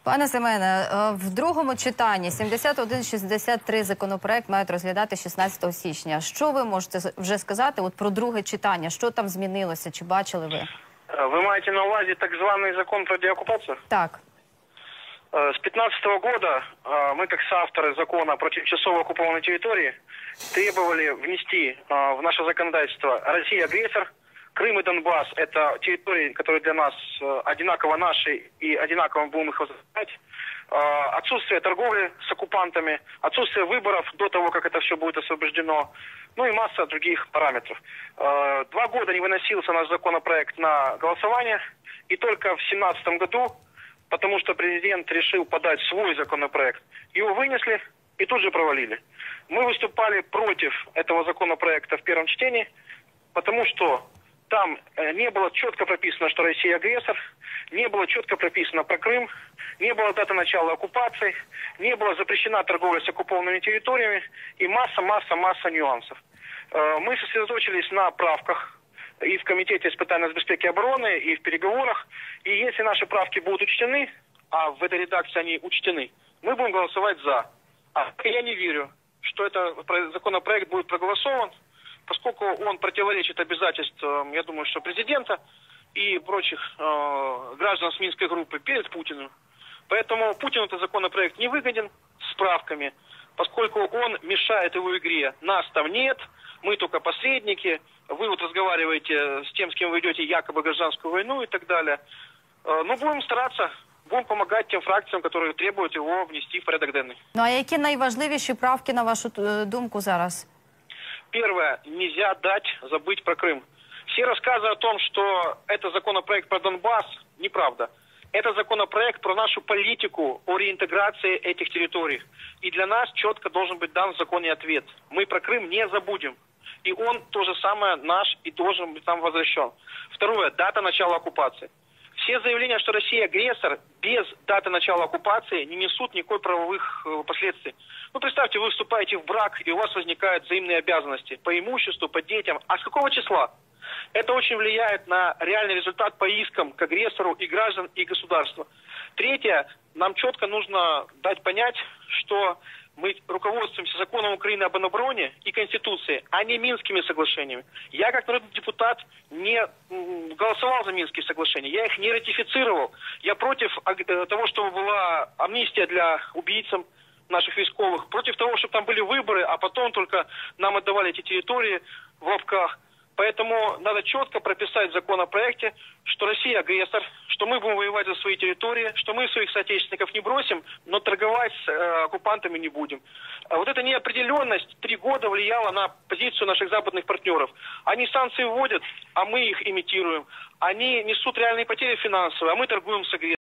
Пане Семене, в другому читанні 7163 законопроект мають розглядати 16 січня. Що ви можете вже сказати про друге читання? Що там змінилося? Чи бачили ви? Вы маете на увазі так званый закон про деоккупацию? Так. С 2015 года мы, как соавторы закона про тимчасово оккупованные территории, требовали внести в наше законодательство Россия агрессор, Крым и Донбасс – это территории, которые для нас одинаково наши и одинаково будем их возвращать. Отсутствие торговли с оккупантами, отсутствие выборов до того, как это все будет освобождено, ну и масса других параметров. 2 года не выносился наш законопроект на голосование, и только в 2017 году, потому что президент решил подать свой законопроект, его вынесли и тут же провалили. Мы выступали против этого законопроекта в первом чтении, потому что там не было четко прописано, что Россия агрессор, не было четко прописано про Крым, не было даты начала оккупации, не была запрещена торговля с оккупованными территориями и масса нюансов. Мы сосредоточились на правках и в Комитете испытаний безопасности и обороны, и в переговорах. И если наши правки будут учтены, а в этой редакции они учтены, мы будем голосовать за. А я не верю, что этот законопроект будет проголосован, поскольку он противоречит обязательствам, я думаю, что президента и прочих граждан с Минской группы перед Путиным. Поэтому Путину этот законопроект не выгоден с правками, поскольку он мешает его игре. Нас там нет, мы только посредники, вы разговариваете с тем, с кем вы ведете якобы гражданскую войну и так далее. Но будем стараться, будем помогать тем фракциям, которые требуют его внести в порядок денный. Ну а які найважливіші правки, на вашу думку, зараз? Первое, нельзя дать забыть про Крым. Все рассказы о том, что это законопроект про Донбасс, неправда. Это законопроект про нашу политику о реинтеграции этих территорий. И для нас четко должен быть дан в законе ответ. Мы про Крым не забудем. И он то же самое наш и должен быть там возвращен. Второе, дата начала оккупации. Все заявления, что Россия агрессор, без даты начала оккупации не несут никакой правовых последствий. Ну, представьте, вы вступаете в брак, и у вас возникают взаимные обязанности по имуществу, по детям. А с какого числа? Это очень влияет на реальный результат по искам к агрессору и граждан, и государства. Третье, нам четко нужно дать понять, что мы руководствуемся законом Украины об обороне и Конституцией, а не Минскими соглашениями. Я, как народный депутат, не голосовал за Минские соглашения, я их не ратифицировал. Я против того, чтобы была амнистия для убийцам наших войсковых, против того, чтобы там были выборы, а потом только нам отдавали эти территории в лапках. Поэтому надо четко прописать в законопроекте, что Россия агрессор, что мы будем воевать за свои территории, что мы своих соотечественников не бросим, но торговать с оккупантами не будем. Вот эта неопределенность 3 года влияла на позицию наших западных партнеров. Они санкции вводят, а мы их имитируем. Они несут реальные потери финансовые, а мы торгуем с агрессором.